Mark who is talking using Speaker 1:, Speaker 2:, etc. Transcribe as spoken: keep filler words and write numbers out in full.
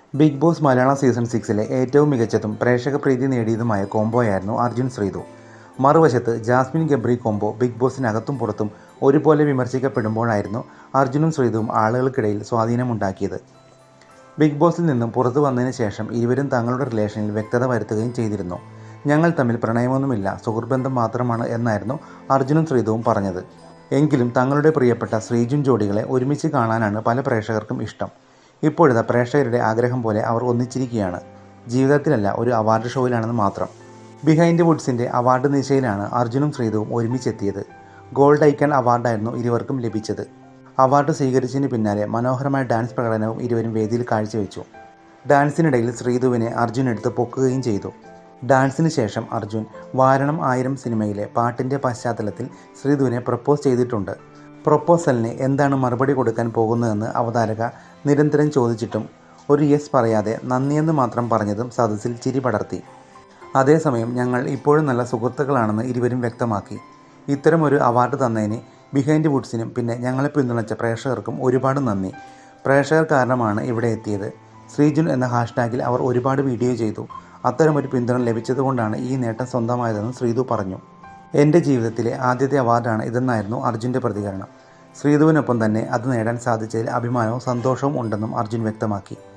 Speaker 1: Big Boss Malayalam season സിക്സിലെ ഏറ്റവും മികച്ചതും പ്രേക്ഷക പ്രീതി നേടിയതുമായ കോംബോയായിരുന്നു അർജുൻ ശ്രീതു. മറുവശത്ത് ജാസ്മിൻ ഗബ്രി കോംബോ ബിഗ് ബോസിനകത്തും പുറത്തും ഒരുപോലെ വിമർശിക്കപ്പെടുമ്പോഴായിരുന്നു അർജുനും ശ്രീതുവും ആളുകൾക്കിടയിൽ സ്വാധീനമുണ്ടാക്കിയത്. ബിഗ് ബോസിൽ നിന്നും പുറത്തു വന്നതിന് ശേഷം ഇരുവരും തങ്ങളുടെ റിലേഷനിൽ വ്യക്തത വരുത്തുകയും ചെയ്തിരുന്നു. ഞങ്ങൾ തമ്മിൽ പ്രണയമൊന്നുമില്ല, സുഹൃത്ബന്ധം മാത്രമാണ് എന്നായിരുന്നു അർജുനും ശ്രീതുവും പറഞ്ഞത്. എങ്കിലും തങ്ങളുടെ പ്രിയപ്പെട്ട ശ്രീജുൻ ജോഡികളെ ഒരുമിച്ച് കാണാനാണ് പല പ്രേക്ഷകർക്കും ഇഷ്ടം. ഇപ്പോഴത്തെ പ്രേക്ഷകരുടെ ആഗ്രഹം പോലെ അവർ ഒന്നിച്ചിരിക്കുകയാണ്. ജീവിതത്തിലല്ല, ഒരു അവാർഡ് ഷോയിലാണെന്ന് മാത്രം. ബിഹൈൻഡ് വുഡ്സിൻ്റെ അവാർഡ് നിശയിലാണ് അർജുനും ശ്രീതുവും ഒരുമിച്ചെത്തിയത്. ഗോൾഡ് ഐക്കൺ അവാർഡായിരുന്നു ഇരുവർക്കും ലഭിച്ചത്. അവാർഡ് സ്വീകരിച്ചതിന് പിന്നാലെ മനോഹരമായ ഡാൻസ് പ്രകടനവും ഇരുവരും വേദിയിൽ കാഴ്ചവെച്ചു. ഡാൻസിനിടയിൽ ശ്രീതുവിനെ അർജുൻ എടുത്ത് പൊക്കുകയും ചെയ്തു. ഡാൻസിന് ശേഷം അർജുൻ വാരണം ആയിരം സിനിമയിലെ പാട്ടിൻ്റെ പശ്ചാത്തലത്തിൽ ശ്രീതുവിനെ പ്രപ്പോസ് ചെയ്തിട്ടുണ്ട്. പ്രപ്പോസലിന് എന്താണ് മറുപടി കൊടുക്കാൻ പോകുന്നതെന്ന് അവതാരക നിരന്തരം ചോദിച്ചിട്ടും ഒരു യെസ് പറയാതെ നന്ദിയെന്ന് മാത്രം പറഞ്ഞതും സദസ്സിൽ ചിരി പടർത്തി. അതേസമയം ഞങ്ങൾ ഇപ്പോഴും നല്ല സുഹൃത്തുക്കളാണെന്ന് ഇരുവരും വ്യക്തമാക്കി. ഇത്തരമൊരു അവാർഡ് തന്നതിന് ബിഹൈൻഡ് വുഡ്സിനും പിന്നെ ഞങ്ങളെ പിന്തുണച്ച പ്രേക്ഷകർക്കും ഒരുപാട് നന്ദി. പ്രേക്ഷകർ കാരണമാണ് ഇവിടെ എത്തിയത്. ശ്രീജുൻ എന്ന ഹാഷ്ടാഗിൽ അവർ ഒരുപാട് വീഡിയോ ചെയ്തു. അത്തരമൊരു പിന്തുണ ലഭിച്ചതുകൊണ്ടാണ് ഈ നേട്ടം സ്വന്തമായതെന്ന് ശ്രീതു പറഞ്ഞു. എൻ്റെ ജീവിതത്തിലെ ആദ്യത്തെ അവാർഡാണ് ഇതെന്നായിരുന്നു അർജുൻ്റെ പ്രതികരണം. ശ്രീതുവിനൊപ്പം തന്നെ അത് നേടാൻ സാധിച്ചതിൽ അഭിമാനവും സന്തോഷവും ഉണ്ടെന്നും അർജുൻ വ്യക്തമാക്കി.